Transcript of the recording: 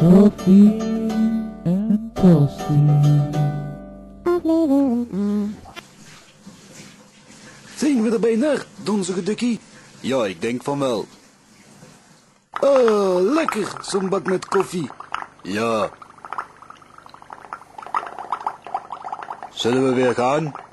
Koffie en toastie. Zijn we er bijna, donzige dukkie? Ja, ik denk van wel. Oh, lekker, zo'n bak met koffie. Ja. Zullen we weer gaan?